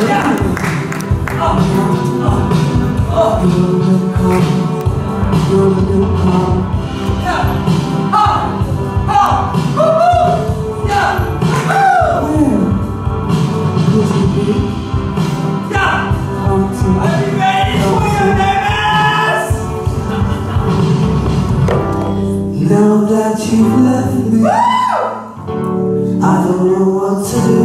Now that you've left me, I don't know what to do.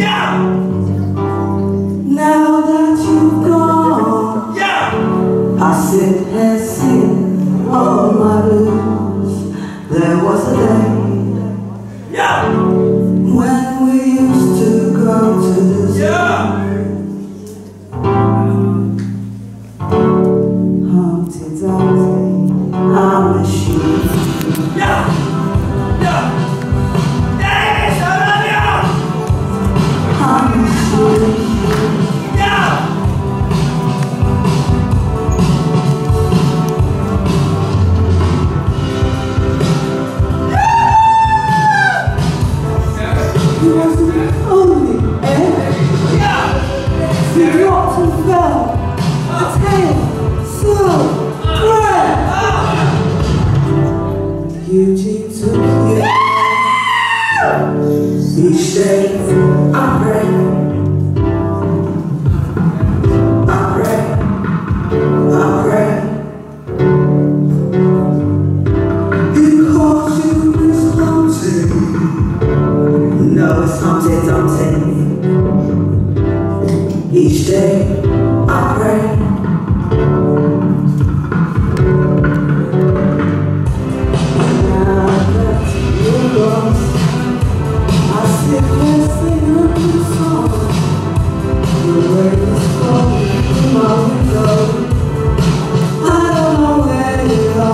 Now that you've gone, I sit and sing all my blues. There was a day when we used to go to the zoo. Humpty Dumpty, I miss you. Davis, I love you! I miss you. You wasn't only, you dropped and fell, the tail so grand. Beauty took you. Each day I pray, I pray, I pray, because you is haunted. No, it's Humpty Dumpty. Each day I pray. Now that you're lost, I sit here singing a new song. The rain is falling through my window. I don't know where to go.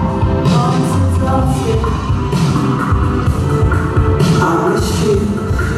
Humpty Dumpty, I miss you.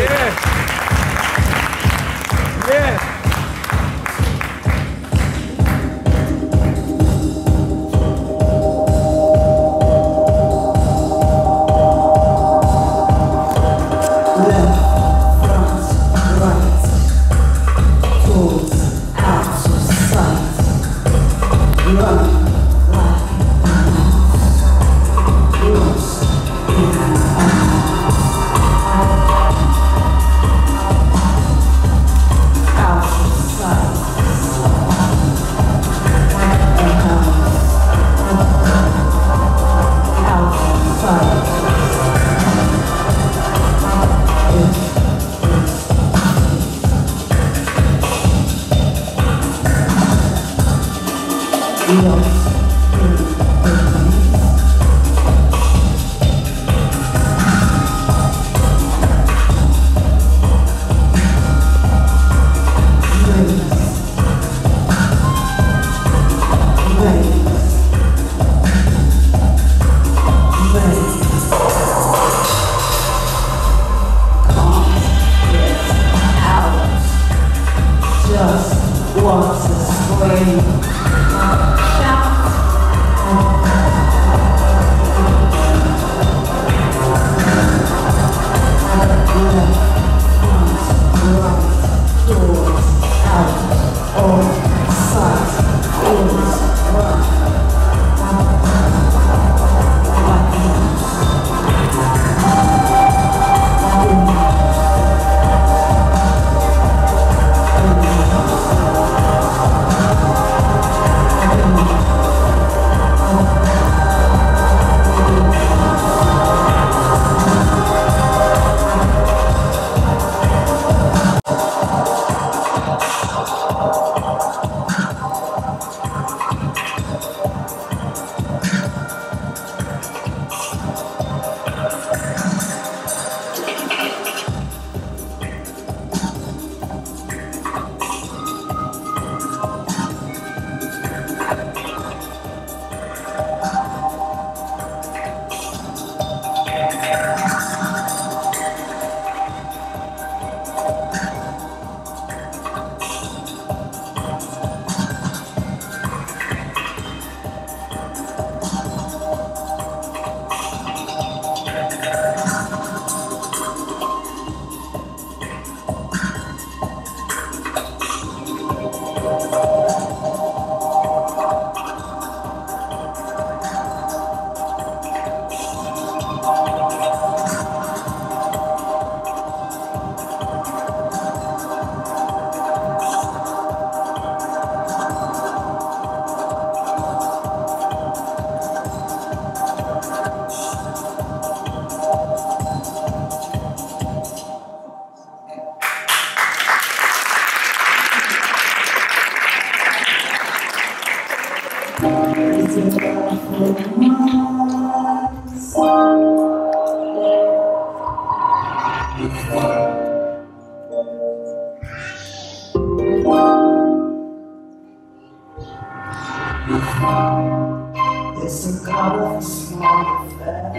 It's a color small affair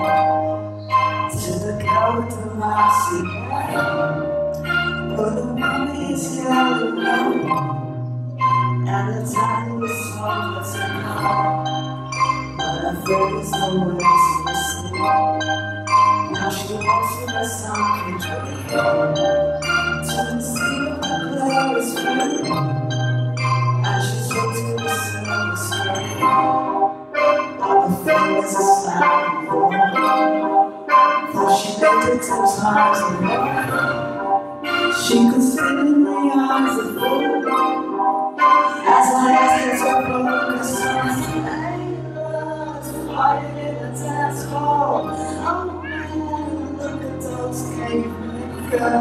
to the character of my secret. But the money is yellow and the time is small as a car. But I feel it's no way to listen. Now she walks with a sound control to the sea of the glare is free. And she's looks with the silver screen. All the fingers are slapping for though she lived it 10 times more. She could spin in the eyes of gold as I asked her to focus on to fight in the dance hall. Oh man, look at those cavemen go.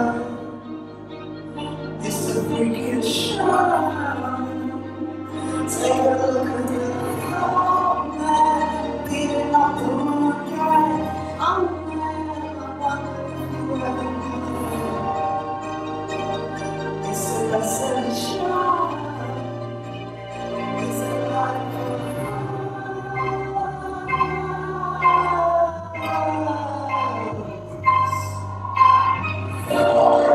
It's a freaking show. Take a look at the old man beating up the one guy. Oh man, I wonder if you ever knew. It's a lesson show. It's a life of love.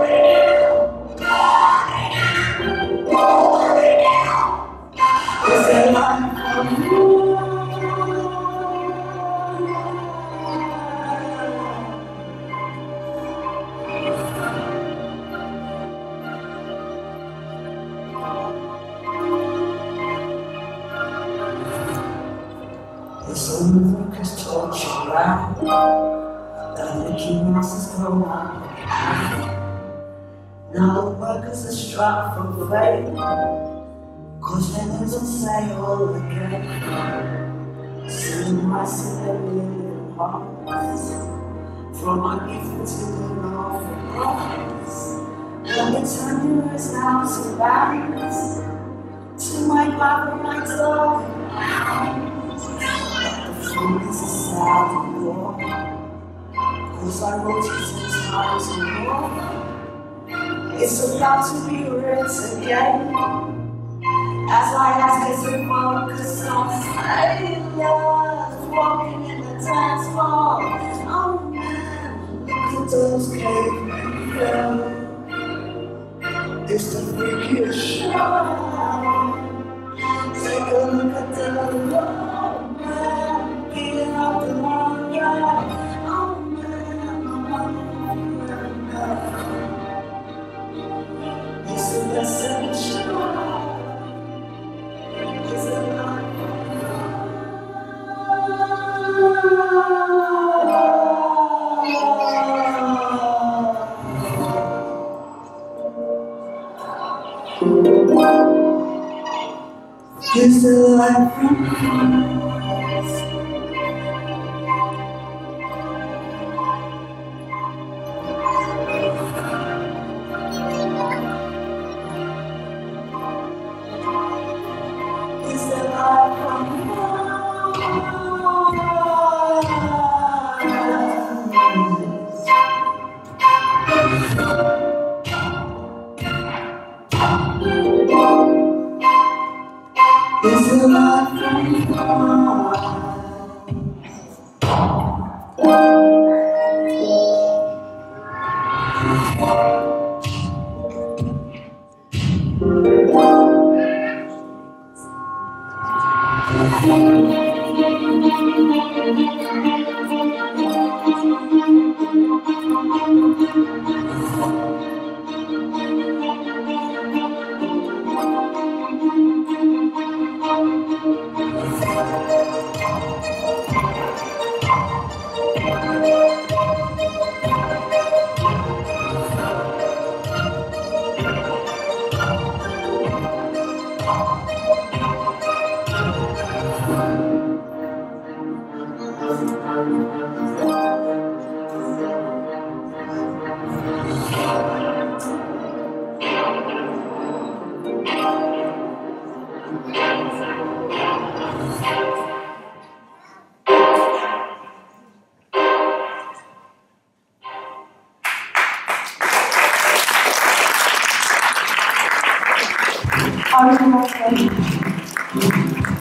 The Mickey Mouse is grown up. Now the workers are struck from fame, 'cause they lose on sale again. Selling rice in their million parts, from my youth to the north of France. And the turner is now to bands, to my Bible, my dog. The food is a sad war, 'cause I wrote it 10 times or more. It's about to be written again, as I ask us to focus on failures, walking in the dance floor. Oh man, look at those cavemen go. It's the freakiest show. Take a look at the road man, beating up the wrong guy. Oh man, I'm wondering now. It's the best of the show. It's a lot. It's the life from Marz. It's the life from Marz. It's the life from Marz. Our